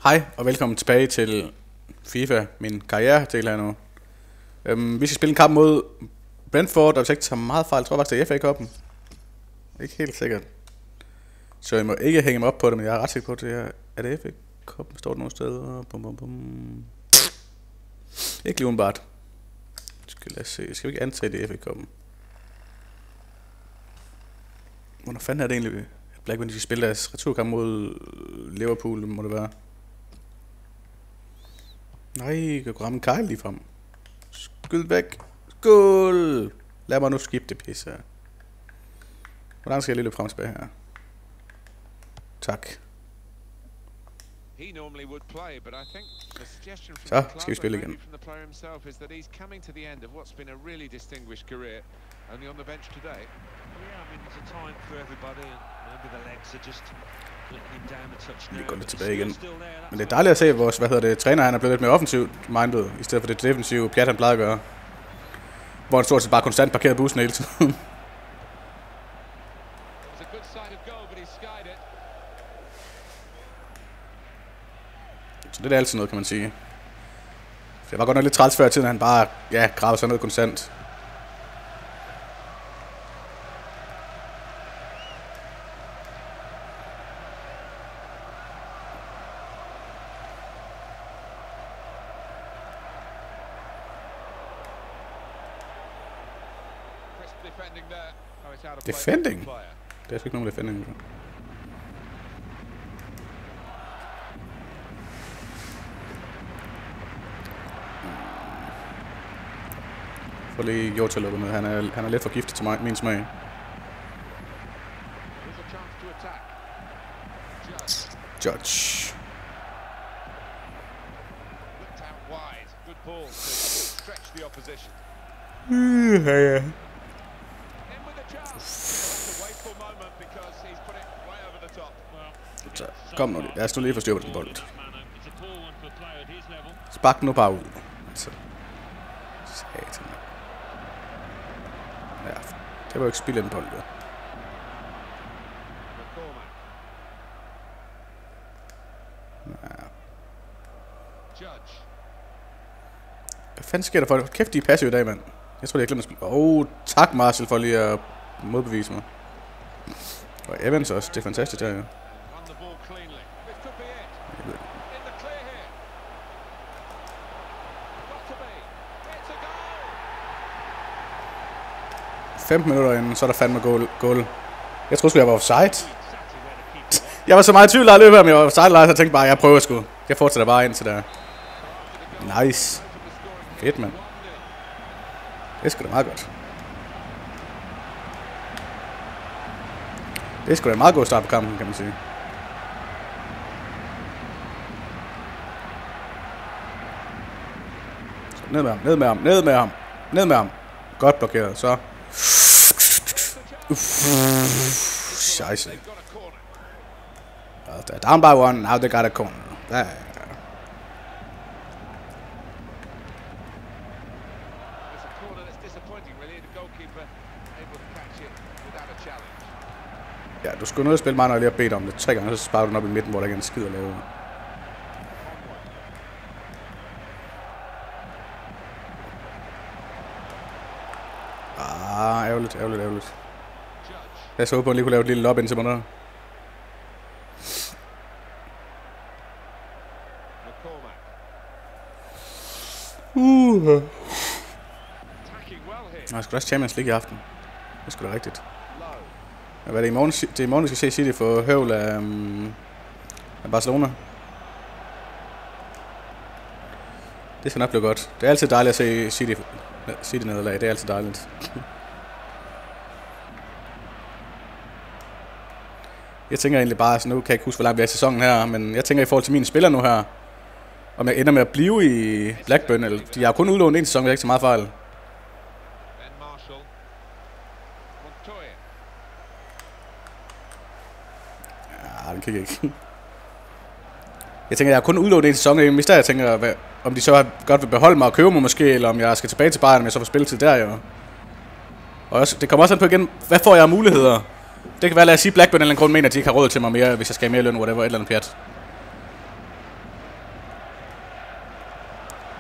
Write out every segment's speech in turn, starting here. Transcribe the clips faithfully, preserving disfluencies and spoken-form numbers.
Hej og velkommen tilbage til FIFA, min karriere til her nu. Øhm, vi skal spille en kamp mod Brentford, og hvis jeg ikke tager meget fejl, tror jeg faktisk det er F A-koppen. Ikke helt sikkert. Så jeg må ikke hænge mig op på det, men jeg er ret sikker på, at det er, er det F A-koppen, står der nogle steder. Bum, bum, bum. Ikke lige umiddelbart. Skal, lad os se. Skal vi ikke antage det F A-koppen? Hvornår fanden er det egentlig, Blackburn de skal spille deres returkamp mod Liverpool, må det være? Nej, jeg kan ramme Kyle lige frem. Skyd væk. Skål! Lad mig nu skifte det pisse her. Hvordan skal jeg lige løbe frem tilbage her? Tak. Så skal vi spille igen. Vi går lidt tilbage igen. Men det er dejligt at se, at vores hvad hedder det, træner han er blevet lidt mere offensivt minded, i stedet for det defensive pjat han plejer at gøre. Hvor han stort set bare konstant parkerer bussen hele tiden. Så det er altid noget, kan man sige. Det var godt nok lidt træls før i tiden, at han bare ja, gravede sig ned konstant. Defending? Det er sgu ikke nogen defending. Få lige Jota lukket med. Han er, han er lidt for giftig til mig, min smag. Judge. Uh, ja, ja. Så, kom nu. Jeg stod lige for styr på den bold. Spark nu bare ud. Så. Satan. Ja, det var jo ikke spillet en bold, ja. Hvad fanden sker der for det? Kæft, de er passive i dag, mand. Jeg tror, de har glemt at spille. Åh, oh, tak Marshall for lige at modbevise mig. Og Evans også. Det er fantastisk der, ja. femten minutter inden, så er der fandme goal. goal. Jeg troede sgu, jeg var offside. Jeg var så meget i tvivl, at jeg løb her, men jeg var offside, så jeg tænkte bare, jeg prøver sgu. Jeg fortsætter bare ind til der. Nice. Fedt, mand. Det er sgu da meget godt. Det er sgu da en meget god start på kampen, kan man sige. Så ned med ham, ned med ham, ned med ham, ned med ham. Godt blokeret, så. Scheisse. They're down by one, now they got a corner. There. Ja, du skulle nødt at spille mig, når jeg lige har bedt om det tre gange, så sparer du den op i midten, hvor der ikke er en skid at lave. Ah, ærgerligt, ærgerligt, ærgerligt. Jeg så håber, at han lige kunne lave et lille lob ind til mig der. Uh. Jeg skal også Champions League i aften. Det skulle da rigtigt. Hvad er det i morgen? Det er i morgen, vi skal se City få høvl af, um, af Barcelona. Det skal nok blive godt. Det er altid dejligt at se City, City nederlag. Det er altid dejligt. Jeg tænker egentlig bare, så nu kan jeg ikke huske, hvor langt vi er i sæsonen her, men jeg tænker i forhold til mine spillere nu her, om jeg ender med at blive i Blackburn, eller de har kun udlånt en sæson, jeg ikke så meget fejl. Ja, det kan jeg ikke. Jeg tænker, jeg har kun udlånt en sæson, hvis der jeg tænker, hvad, om de så godt vil beholde mig og købe mig måske, eller om jeg skal tilbage til Bayern, om jeg så får spilletid der, jo. Og også, det kommer også an på igen, hvad får jeg af muligheder? Det kan være, lad os sige, Blackburn eller en grund mener, at de ikke har råd til mig mere, hvis jeg skal have mere løn, whatever, et eller andet pjat.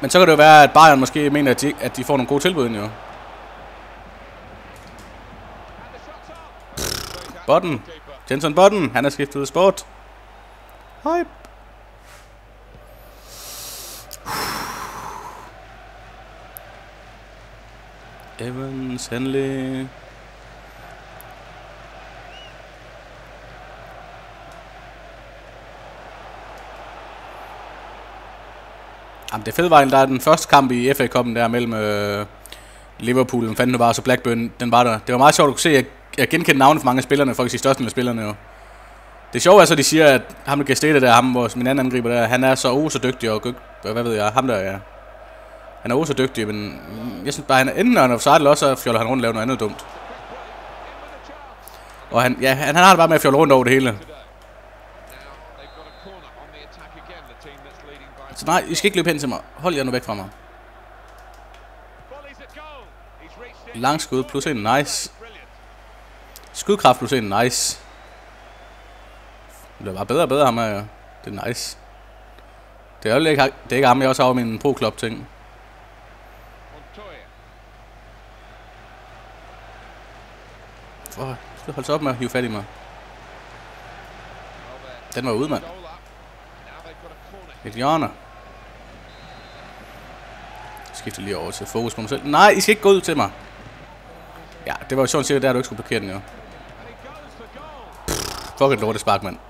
Men så kan det jo være, at Bayern måske mener, at de, at de får nogle gode tilbud ind, jo. Button. Jenson Button. Han er skiftet ud af sport. Hype. Evans, Henley. Jamen det fede var, der er den første kamp i F A Cup'en der mellem øh, Liverpool, den fandt nu bare, så Blackburn, den var der. Det var meget sjovt at kunne se, at jeg genkendte navnet for mange af spillerne, faktisk de største af spillerne jo. Det sjove er så, de siger, at ham der Gastete der, ham vores min anden angriber der, han er så oh, så dygtig og hvad ved jeg, ham der ja. Han er også så dygtig, men jeg synes bare, han er enten er offside, eller også fjoller han rundt og laver noget andet dumt. Og han, ja, han har det bare med at fjolle rundt over det hele. Så nej, I skal ikke løbe hen til mig. Hold jer nu væk fra mig. Lang skud plus en, nice. Skudkraft plus en, nice. Det er bare bedre og bedre ham her, ja. Det er nice. Det er jo ikke, det er ikke ham, jeg også har min pro-club ting. Åh, skal holde sig op med at hive fat i mig. Den var ude, mand. Et hjørne. Skifter lige over til fokus på mig selv. Nej, I skal ikke gå ud til mig. Ja, det var jo sådan cirka der, du ikke skulle parkere den, jo. Fuck et lortespark, mand.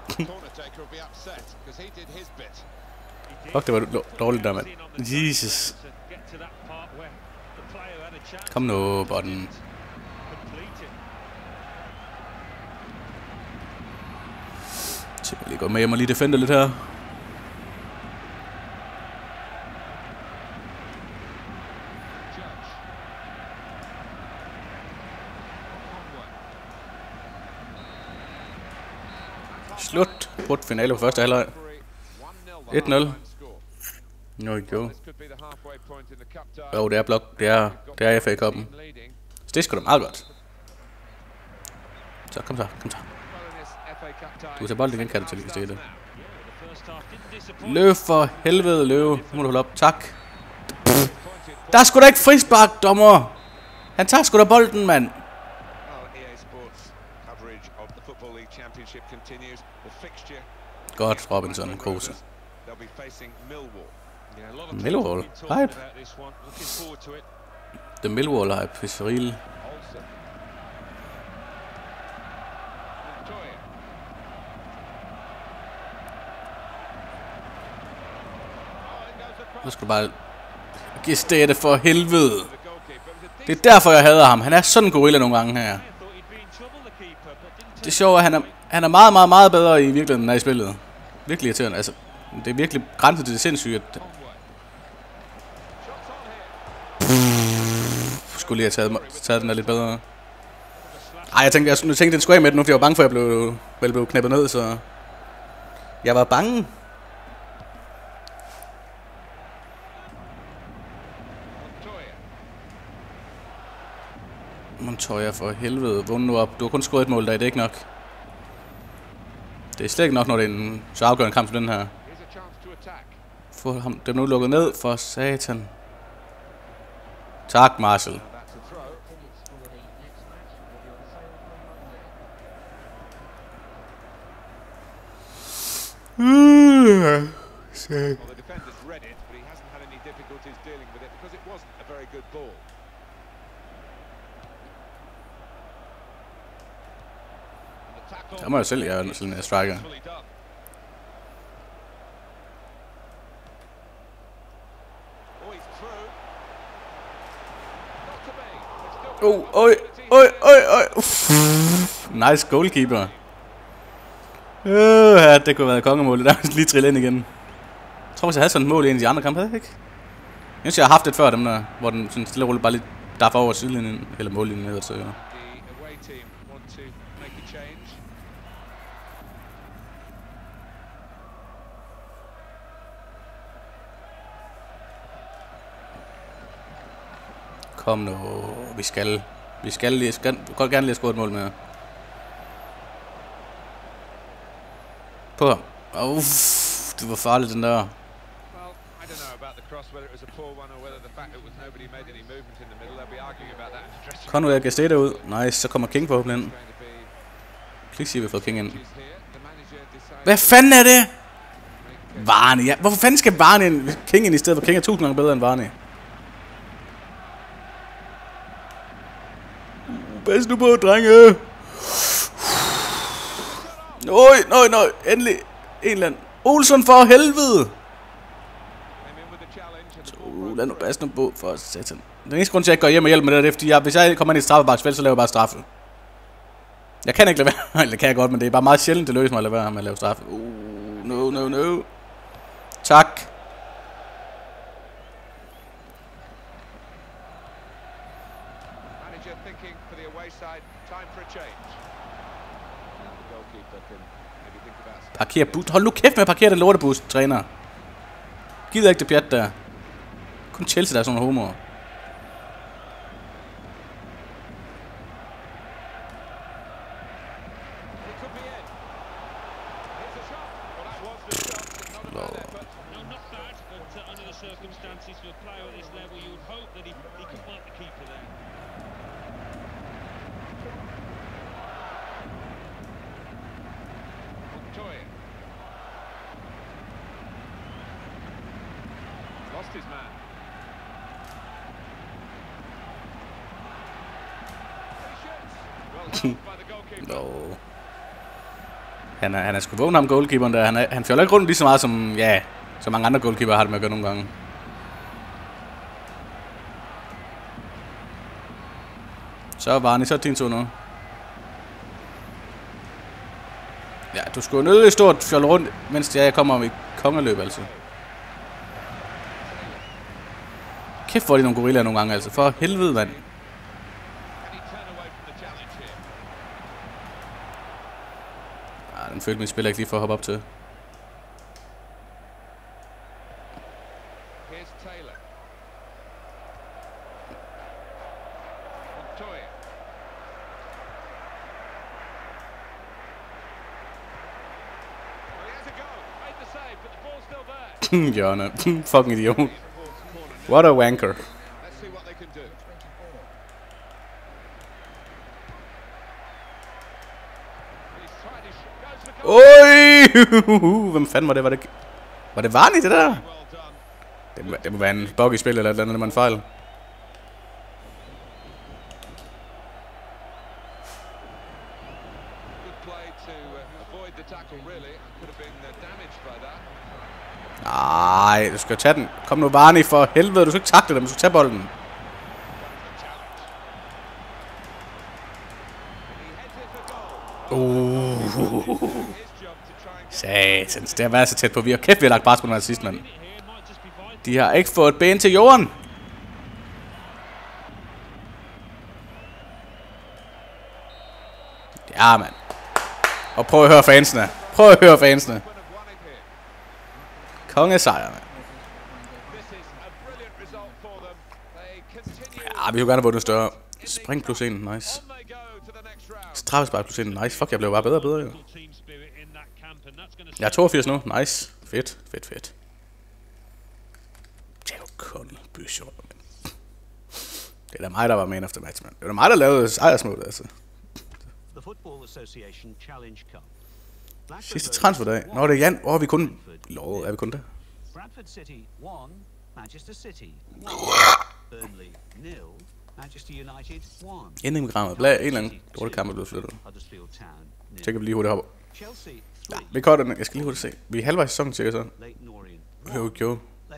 Fuck, det var dårligt der, mand. Jesus. Kom nu, Button. Så jeg lige gå med hjem og lige defende lidt her. Slut. Brudt finale på første halvleg. et nul. Jo, jo. Jo, det er blok. Det er, det er F A Cup'en. Så det er sgu da meget godt. Så, kom så, kom så. Du kan tage bolden igen, kan du til, hvis det er det. Løb for helvede, løb. Nu må du holde op. Tak. Der er sgu da ikke frispark, dommer. Han tager sgu da bolden, mand. Godt, Robinson, Kose. Millwall, hype. The Millwall hype, hvis real. Nu skal du bare give stedet for helvede. Det er derfor, jeg hader ham. Han er sådan en gorilla nogle gange her. Det er sjovt, at han er, han er meget, meget, meget bedre i virkeligheden, end i spillet. Virkelig irriterende. Altså, det er virkelig grænset til det sindssyge. At skulle lige have taget, taget den der lidt bedre. Ej, jeg tænkte, jeg, jeg tænkte den skulle af med den nu, fordi jeg var bange for, at jeg blev, vel blev knæppet ned, så jeg var bange. Montoya for helvede. Vund nu op. Du har kun scoret et mål der, det er ikke nok. Det er slet ikke nok, når det er en så afgørende kamp som den her. Få ham dem nu lukket ned for satan. Tak, Marshall. Mm. Der må jeg selv, jeg er sådan en striker. Oh, oj, oj, oj, oj. Nice goalkeeper. Øh, ja, det kunne have været kongemålet. Der er lige trille ind igen. Jeg tror, hvis jeg havde sådan et mål i en af de andre kampe, havde jeg ikke? Jeg synes, jeg har haft det før, dem der, hvor den sådan stille rulle bare lidt daffer over sidelinjen, eller mållinjen hedder det så, ja. Kom nu, vi skal, vi skal lige, skal, du kan gerne lige score et mål med. På ham. Uff, det var farligt den der. Kom nu, jeg kan stede ud. Nice, så kommer King på ind. Klik siger, vi har fået King ind. Hvad fanden er det? Varney, ja. Hvorfor fanden skal Varney ind? King ind i stedet for King er tusind gange bedre end Varney. Pas nu på, drenge. Nøj, nøj, nøj. Endelig. En eller anden. Olsen for helvede. Uh, lad nu passe nu på for satan. Den eneste grund til, at jeg ikke går hjem og hjælper med det, det er, fordi jeg, hvis jeg kommer ind i straffebaksfelt, så laver jeg bare straffe. Jeg kan ikke lade være. Eller kan jeg godt, men det er bare meget sjældent, det lykkes mig at lade være med at lave straffe. Uh, no, no, no. Tak. Parker bus. Hold nu kæft med at parkere den lortebus, træner. Gider ikke det pjat der. Kun Chelsea, der er sådan nogle homoer. His man. No. Han er, han er sgu vågen ham goalkeeperen der. Han, er, han fjoller ikke rundt lige så meget som, ja, så mange andre goalkeeper har det med at gøre nogle gange. Så var han i så din tur nu. Ja, du skulle nødt stort fjolle rundt, mens jeg kommer i kongeløb altså. Kæft for de nogle gorillaer nogle gange altså. For helvede mand. Ah, den følte min spiller ikke lige for at hoppe op til. Jørne. Fucking idiot. What a wanker. Oj! Hvem fanden var det? Var det, var det Varney, det der? Det må, det må være en bug i spil eller et eller andet, man fejl. Nej, du skal tage den. Kom nu, Varney, for helvede. Du skal ikke takle dem, du skal tage bolden. Uh. Satans, det har været så tæt på. Vi har kæft, vi har lagt bræt på den her sidste, mand. De har ikke fået ben til jorden. Ja, mand. Og prøv at høre fansene. Prøv at høre fansene. Kongesejr, mand. Ja, vi kunne gerne have vundet større. Spring plus en, nice. Straffespark plus en, nice. Fuck, jeg blev bare bedre og bedre, jo. Jeg er toogfirs nu, nice. Fedt, fedt, fedt. Det er jo kun byshort, mand. Det er da mig, der var man efter match, mand. Det var da mig, der lavede sejrsmålet, altså. Sidste transferdag. Nå, det er Jan. Åh, oh, vi kun... Lov, er vi kun der? Bradford City one, Manchester City one, Burnley nil, Manchester United one. Endingrammet. Bla, en eller anden dårlig kamp er blevet flyttet. Tjekker vi lige hurtigt op. Ja, vi cutter den. Jeg skal lige hurtigt se. Vi er halvvejs i sæsonen, tjekker så. Here we go.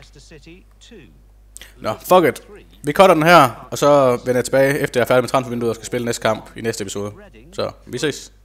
Nå, fuck it. Vi cutter den her, og så vender jeg tilbage, efter jeg er færdig med transfervinduet og skal spille næste kamp i næste episode. Så, vi ses.